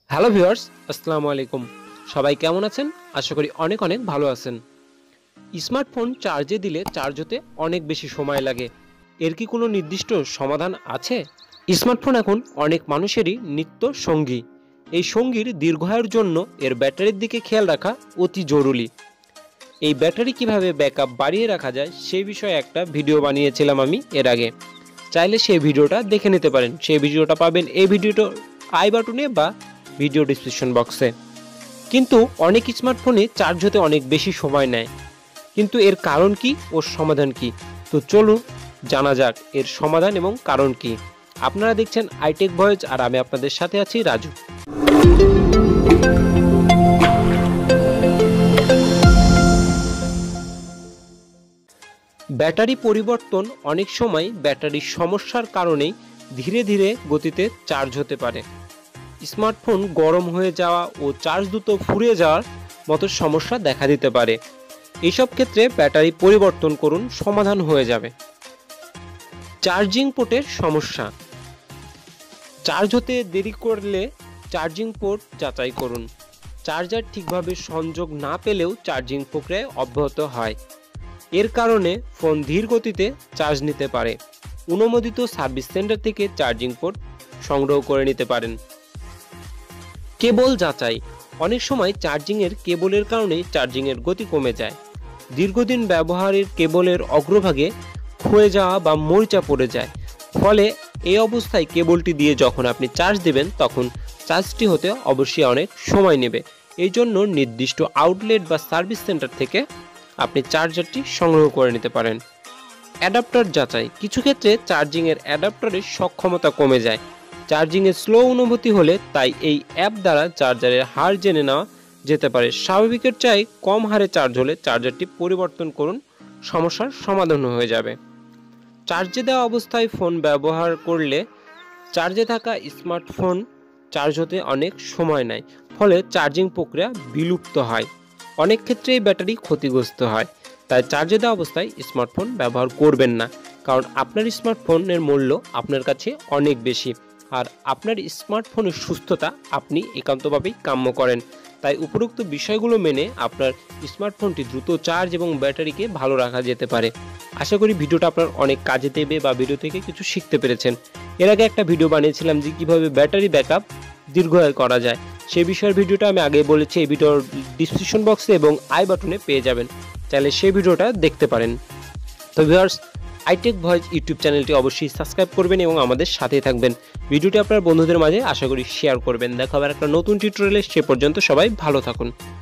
Hello viewers, আসসালামু আলাইকুম। সবাই কেমন আছেন? আশা করি অনেক অনেক ভালো আছেন। স্মার্টফোন চার্জে দিলে চার্জ হতে অনেক বেশি সময় লাগে। এর কি কোনো নির্দিষ্ট সমাধান আছে? স্মার্টফোন এখন অনেক মানুষেরই নিত্য সঙ্গী। এই সঙ্গীর দীর্ঘায়ুর জন্য এর ব্যাটারির দিকে খেয়াল রাখা অতি জরুরি। এই ব্যাটারি কিভাবে ব্যাকআপ বাড়িয়ে রাখা যায় সেই বিষয়ে একটা ভিডিও বানিয়েছিলাম আমি এর আগে। চাইলে সেই ভিডিওটা দেখে নিতে পারেন। সেই ভিডিওটা পাবেন এই ভিডিওটা আই বাটনে বা ভিডিও ডিসক্রিপশন বক্সে। কিন্তু অনেক স্মার্টফোনে চার্জ হতে অনেক বেশি সময় নেয়। কিন্তু এর কারণ কি ও সমাধান কি? তো চলুন জানা যাক এর সমাধান এবং কারণ কি। আপনারা দেখছেন আইটেক ভয়েস আর আমি আপনাদের সাথে আছি রাজু। ব্যাটারি পরিবর্তন অনেক সময় ব্যাটারির সমস্যার কারণেই ধীরে ধীরে গতিতে চার্জ হতে পারে। স্মার্টফোন গরম হয়ে যাওয়া ও চার্জ দ্রুত ফুরিয়ে যাওয়ার মতো সমস্যা দেখা দিতে পারে। এইসব ক্ষেত্রে ব্যাটারি পরিবর্তন করুন, সমাধান হয়ে যাবে। চার্জিং পোর্টের সমস্যা। চার্জ হতে দেরি করলে চার্জিং পোর্ট যাচাই করুন। চার্জার ঠিকভাবে সংযোগ না পেলেও চার্জিং প্রক্রিয়া অব্যাহত হয়। এর কারণে ফোন ধীর গতিতে চার্জ নিতে পারে। অনুমোদিত সার্ভিস সেন্টার থেকে চার্জিং পোর্ট সংগ্রহ করে নিতে পারেন। কেবল যাচাই। অনেক সময় চার্জিংয়ের কেবলের কারণে চার্জিংয়ের গতি কমে যায়। দীর্ঘদিন ব্যবহারের কেবলের অগ্রভাগে ক্ষয়ে যাওয়া বা মরিচা পড়ে যায়। ফলে এই অবস্থায় কেবলটি দিয়ে যখন আপনি চার্জ দেবেন তখন চার্জটি হতে অবশ্যই অনেক সময় নেবে। এই জন্য নির্দিষ্ট আউটলেট বা সার্ভিস সেন্টার থেকে আপনি চার্জারটি সংগ্রহ করে নিতে পারেন। অ্যাডাপ্টার যাচাই। কিছু ক্ষেত্রে চার্জিংয়ের অ্যাডাপ্টারের সক্ষমতা কমে যায়। চার্জিংয়ে স্লো অনুভূতি হলে তাই এই অ্যাপ দ্বারা চার্জারের হার জেনে নেওয়া যেতে পারে। স্বাভাবিকের চাই কম হারে চার্জ হলে চার্জারটি পরিবর্তন করুন, সমস্যার সমাধান হয়ে যাবে। চার্জে দেওয়া অবস্থায় ফোন ব্যবহার করলে চার্জে থাকা স্মার্টফোন চার্জ হতে অনেক সময় নেয়, ফলে চার্জিং প্রক্রিয়া বিলুপ্ত হয়। অনেক ক্ষেত্রেই ব্যাটারি ক্ষতিগ্রস্ত হয়। তাই চার্জে দেওয়া অবস্থায় স্মার্টফোন ব্যবহার করবেন না, কারণ আপনার স্মার্টফোনের মূল্য আপনার কাছে অনেক বেশি। আর আপনার স্মার্টফোনের সুস্থতা আপনি একান্তভাবেই কাম্য করেন। তাই উপরোক্ত বিষয়গুলো মেনে আপনার স্মার্টফোনটি দ্রুত চার্জ এবং ব্যাটারিকে ভালো রাখা যেতে পারে। আশা করি ভিডিওটা আপনার অনেক কাজে দেবে বা ভিডিও থেকে কিছু শিখতে পেরেছেন। এর আগে একটা ভিডিও বানিয়েছিলাম যে কীভাবে ব্যাটারি ব্যাকআপ দীর্ঘায়ু করা যায়। সেই বিষয়ের ভিডিওটা আমি আগে বলেছি, এই ভিডিওর ডিসক্রিপশন বক্সে এবং আই বাটনে পেয়ে যাবেন। চাইলে সেই ভিডিওটা দেখতে পারেন। তো ভিউয়ার্স, আইটেক ভয়েস ইউটিউব চ্যানেলটি অবশ্যই সাবস্ক্রাইব করবেন এবং আমাদের সাথেই থাকবেন। ভিডিওটি আপনার বন্ধুদের মাঝে আশা করি শেয়ার করবেন। দেখা হবে একটা নতুন টিউটোরিয়ালে। সে পর্যন্ত সবাই ভালো থাকুন।